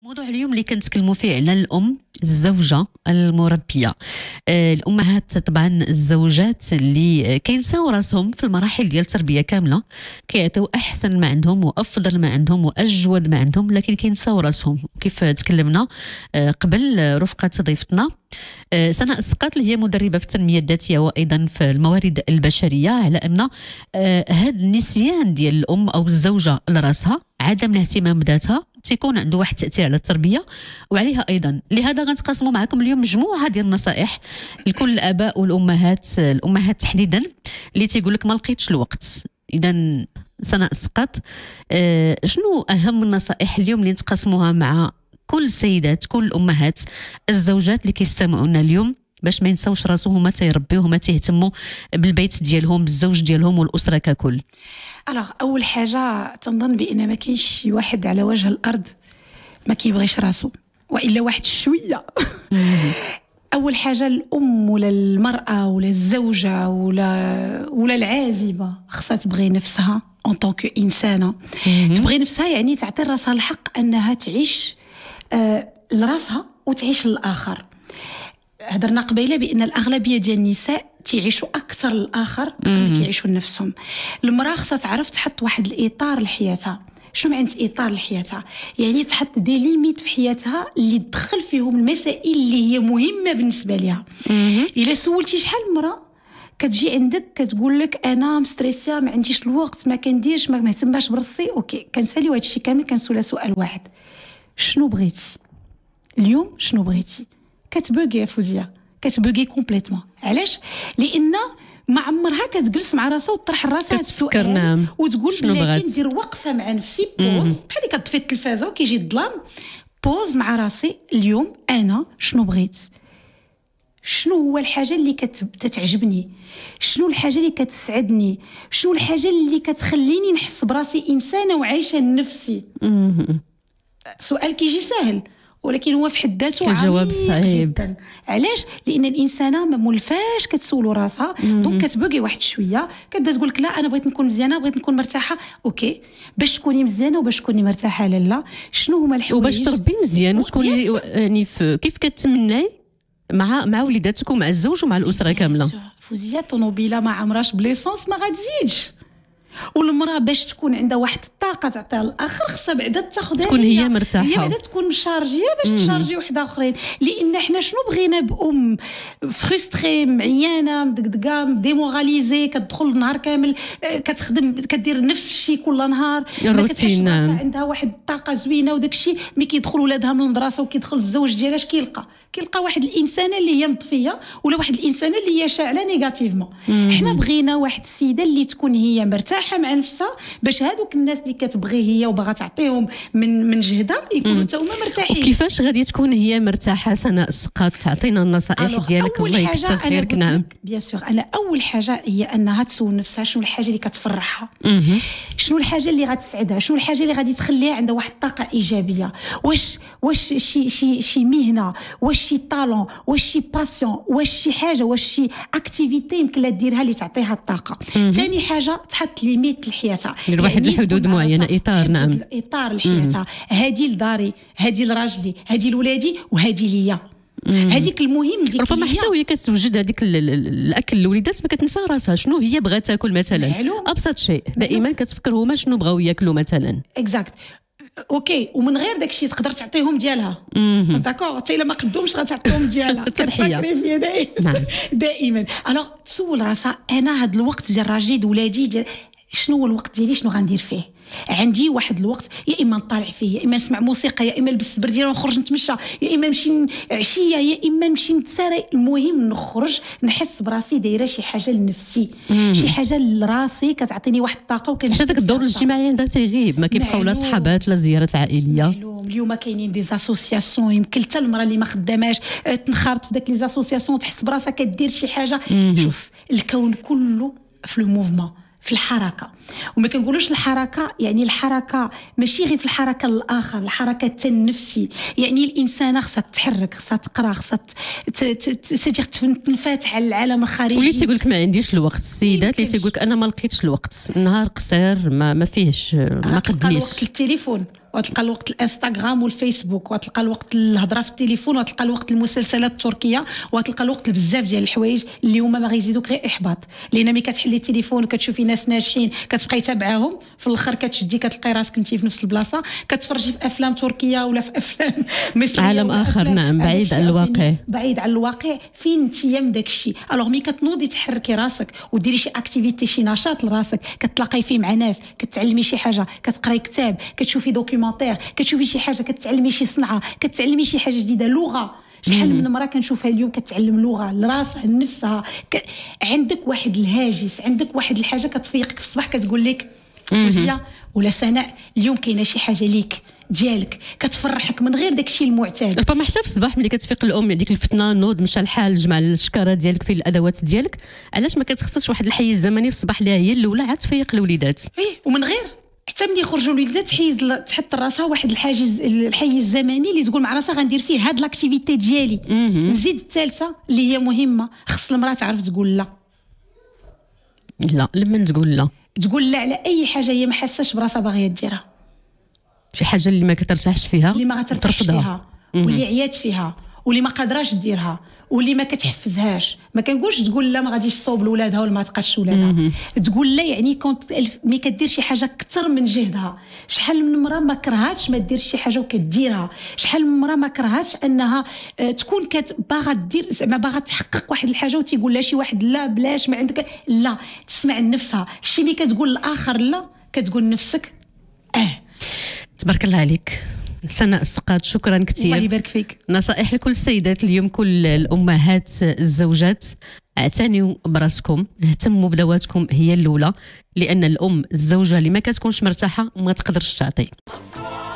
موضوع اليوم اللي كنتكلموا فيه على الام الزوجه المربيه. الامهات طبعا الزوجات اللي كينساو راسهم في المراحل ديال التربيه كامله، كيعطيو احسن ما عندهم وافضل ما عندهم واجود ما عندهم، لكن كينساو راسهم. كيف تكلمنا قبل رفقه ضيفتنا سناء السقاط اللي هي مدربه في التنميه الذاتيه وايضا في الموارد البشريه، على ان هذا النسيان ديال الام او الزوجه لراسها، عدم الاهتمام بذاتها، تيكون عنده واحد التاثير على التربيه وعليها ايضا. لهذا غنتقاسموا معكم اليوم مجموعه ديال النصائح لكل الاباء الامهات تحديدا اللي تيقول لك ما لقيتش الوقت. اذا سناء السقاط، شنو اهم النصائح اليوم اللي نتقاسموها مع كل السيدات، كل الامهات الزوجات اللي كيستمعونا اليوم، باش ما ينساوش راسهم هما تيربيو، هما تيهتموا بالبيت ديالهم، بالزوج ديالهم والاسره ككل؟ اول حاجه تنظن بان ما كاينش شي واحد على وجه الارض ما كيبغيش راسو، والا واحد شويه. اول حاجه الام ولا المراه ولا الزوجه ولا العازبه خصها تبغي نفسها اون طونك انسانه. تبغي نفسها يعني تعطي راسها الحق انها تعيش لراسها وتعيش للاخر. هضرنا قبيله بان الاغلبيه ديال النساء تيعيشوا اكثر للاخر اكثر من كيعيشوا لنفسهم. المراه خصها تعرف تحط واحد الاطار لحياتها. شنو معنى اطار لحياتها؟ يعني تحط دي ليميت في حياتها اللي تدخل فيهم المسائل اللي هي مهمه بالنسبه لها. الا سولتي شحال المراه كتجي عندك كتقول لك انا مستريسيه، ما عنديش الوقت، ما كنديرش، ما مهتماش براسي، اوكي كنساليو هذا الشيء كامل، كنسولها سؤال واحد: شنو بغيتي اليوم؟ شنو بغيتي؟ كتبوغي يا فوزيه، كتبوغي كومبليتمون. علاش؟ لان ما عمرها كتجلس مع راسها وتطرح راسها هذا السؤال. نعم. وتقول بلاتي ندير وقفه مع نفسي، بوز، بحال اللي كتطفي التلفازه وكيجي الظلام، بوز مع راسي اليوم انا شنو بغيت، شنو هو الحاجه اللي كتعجبني، شنو الحاجه اللي كتسعدني، شنو الحاجه اللي كتخليني نحس براسي انسانه وعايشه لنفسي. سؤال كيجي سهل ولكن هو في حد ذاته الجواب صعيب جدا. علاش؟ لان الانسانه ما مولفاش كتسولو راسها، دونك كتبوغي واحد شويه، كتبدا تقول لك لا انا بغيت نكون مزيانه، بغيت نكون مرتاحه. اوكي، باش تكوني مزيانه وباش تكوني مرتاحه لالا، شنو هما الحوايج وباش تربي مزيان وتكوني يعني كيف كتمناي مع وليداتك ومع الزوج ومع الاسره كامله؟ فوزيه طوموبيله ما عمراش بليسونس ما غتزيدش. والمراه باش تكون عندها واحد الطاقه تعطيها للاخر خصها بعدا تاخذها، تكون هي مرتاحه، هي بعدا تكون مشارجيه باش تشارجي واحد اخرين. لان حنا شنو بغينا بام فرستري، معيانه، مدقدقه، ديموراليزي، كتدخل النهار كامل كتخدم، كدير نفس الشيء كل نهار، ما كتحسش عندها واحد الطاقه زوينه. وداك الشيء ملي كيدخل ولادها من المدرسه وكيدخل الزوج ديالها اش كيلقى واحد الانسانه اللي هي مطفيه ولا واحد الانسانه اللي هي شاعله نيجاتيفمون. حنا بغينا واحد السيده اللي تكون هي مرتاحه مع نفسها، باش هذوك الناس اللي كتبغي هي وباغا تعطيهم من جهدها يكونوا حتى هما مرتاحين. وكيفاش غادي تكون هي مرتاحه سناء السقاط؟ تعطينا النصائح ديالك الله يكثر خيرك. نعم بيان سور. انا اول حاجه هي انها تسول نفسها شنو الحاجه اللي كتفرحها، شنو الحاجه اللي غتسعدها، شنو الحاجه اللي غادي تخليها عندها واحد الطاقه ايجابيه. واش شي مهنه، واش شي طالون، واش شي باسيون، واش شي حاجه، واش شي اكتيفيتي يمكن لها ديرها اللي تعطيها الطاقه. ثاني حاجه تحط ليميت لحياتها، يعني واحد الحدود معينه، اطار. نعم، اطار لحياتها. هذه لداري، هذه لراجلي، هذه لولادي، وهذه ليا. هذيك المهم ديك ربما حتى وهي كتوجد هذيك الاكل للوليدات ما كتنسى راسها شنو هي بغات تاكل مثلا. ابسط شيء دائما كتفكر هما شنو بغاو ياكلوا مثلا. اكزاكت. اوكي، ومن غير داكشي تقدر تعطيهم ديالها. داكور، حتى الا ما قدومش غتعطيهم ديالها. كتفكري فيا دائما. دائما الوغ تسول راسها انا هذا الوقت ديال راجلي ولادي ديال شنو هو الوقت ديالي، شنو غندير فيه. عندي واحد الوقت يا اما نطالع فيه، يا اما نسمع موسيقى، يا اما نلبس البرديله ونخرج نتمشى، يا اما نمشي عشيه، يا اما نمشي نتسارى. المهم نخرج نحس براسي دايره شي حاجه لنفسي، شي حاجه لراسي كتعطيني واحد الطاقه. وكنشوف داك الدور الاجتماعي عندها تيغيب، ما كيبقاو لا صحابات لا زيارات عائليه. اليوم كاينين دي زاسوسياسيون، يمكن حتى المراه اللي ما خداماش تنخرط في داك لي زاسوسياسيون تحس براسها كدير شي حاجه. شوف الكون كله في لو موفمون، في الحركه. وما كنقولوش الحركه يعني الحركه ماشي غير في الحركه للاخر، الحركه النفسي. يعني الانسانه خصها تتحرك، خصها تقرا، خصها تنفتح على العالم الخارجي. واللي تيقول لك ما عنديش الوقت، السيدات اللي تيقول لك انا ما لقيتش الوقت، النهار قصير ما فيهش، ما قدنيش وقت التليفون وتلقى الوقت الانستغرام والفيسبوك، وتلقى الوقت الهضره في التليفون، وتلقى الوقت المسلسلات التركيه، وتلقى الوقت بزاف ديال الحوايج اللي هما ما غيزيدوك غير احباط. لان ملي كتحلي التليفون وكتشوفي ناس ناجحين كتبقاي تابعاهم، في الاخر كتشدي كتلقاي راسك انت في نفس البلاصه كتفرجي في افلام تركيه ولا في افلام مصريه، عالم اخر. نعم، بعيد عن الواقع، بعيد عن الواقع. فين انت من داك الشيء؟ الوغ مي كتنوضي تحركي راسك وديري شي اكتيفيتي، شي نشاط لراسك، كتلاقاي فيه مع ناس، كتعلمي شي حاجه، كتقراي كتاب، كتشوفي دوكيومونتير، كتشوفي شي حاجه، كتعلمي شي صنعه، كتعلمي شي حاجه جديده، لغه. شحال من مرة كنشوفها اليوم كتعلم لغة لراسها لنفسها. عندك واحد الهاجس، عندك واحد الحاجة كتفيقك في الصباح كتقول لك فوزية ولا سناء اليوم كاينة شي حاجة ليك ديالك كتفرحك من غير داكشي المعتاد. ربما حتى في الصباح ملي كتفيق الام ديك الفتنه، نوض مشى الحال، جمع الشكاره ديالك في الادوات ديالك، علاش ما كتخصصش واحد الحيز زمني في الصباح اللي هي الاولى عاد تفيق الوليدات؟ ومن غير حتى ملي يخرجوا الوليدات تحط راسها واحد الحيز الزمني اللي تقول مع راسها غندير فيه هاد لاكتيفيتي ديالي. نزيد الثالثه اللي هي مهمه، خص المراه تعرف تقول لا. لا لما تقول لا، تقول لا على اي حاجه هي ما حاساش براسها باغيه ديرها، شي حاجه اللي ما كترتاحش فيها، اللي ما غترتاحش فيها، واللي عيات فيها، واللي ما قادراش ديرها، واللي ما كتحفزهاش. ما كنقولش تقول لا ما غاديش تصوب لولادها ولا ما تقادش ولادها، تقول لا يعني كنت مي كدير شي حاجه اكثر من جهدها. شحال من مرة ما كرهاتش ما دير شي حاجه وكديرها، شحال من مرة ما كرهاتش انها تكون باغا دير زعما باغا تحقق واحد الحاجه وتيقول لها شي واحد لا بلاش ما عندك، لا تسمع لنفسها. شي ملي كتقول الاخر لا كتقول لنفسك تبارك الله عليك سناء السقاط، شكرا كثير. الله يبارك فيك. نصائح لكل السيدات اليوم، كل الامهات الزوجات، اعتنوا براسكم، اهتموا بدواتكم هي الاولى، لان الام الزوجه اللي ما كتكونش مرتاحه ما تقدرش تعطي.